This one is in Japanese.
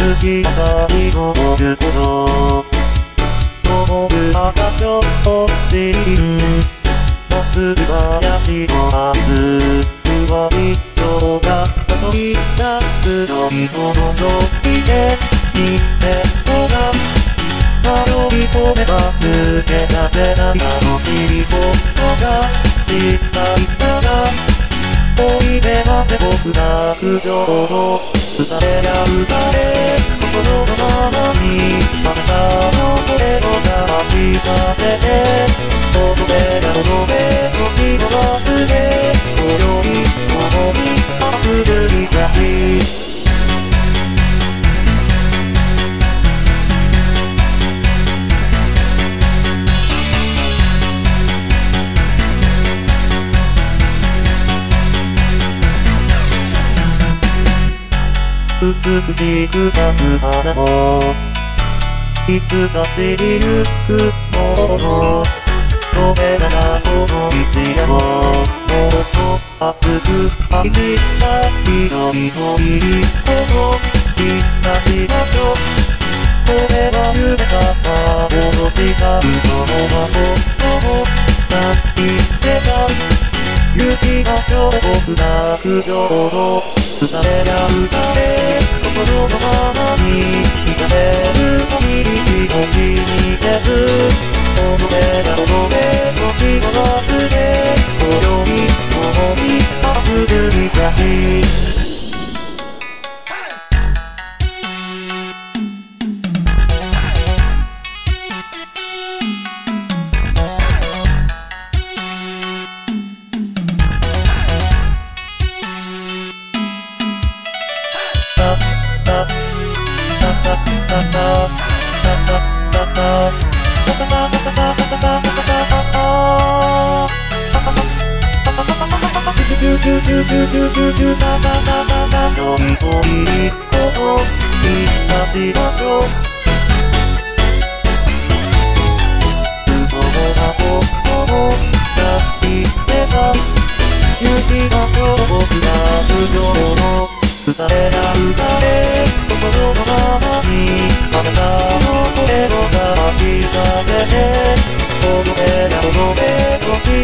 きが最後のるほど登る赤ちょっとシーンまっすぐ林のあず上一丁が飛び出すのにほどといて一点とが迷い込めば抜け出せない楽しいことがしたいからおいでませ僕が苦情を歌えや歌え心のままにあなたの声を感じさせて踊れや踊れ時を忘れ今宵思い溢る光美しく咲く花もいつか散りゆくものそれらがこの道でももっと熱く愛したいのにということ言ったしましょうこれは夢か幻か嘘の魔法を何してた雪がしょう僕が苦情を歌えや歌え心のままに惹かれる限り気持ちにせず踊れや踊れ時を忘れ今宵思い溢る光よりといいこと言ったしましょう嘘も魔法もやってた雪がしょう僕が不条の歌えや歌え心のままにあなたの声を感じさせて踊れや踊れ時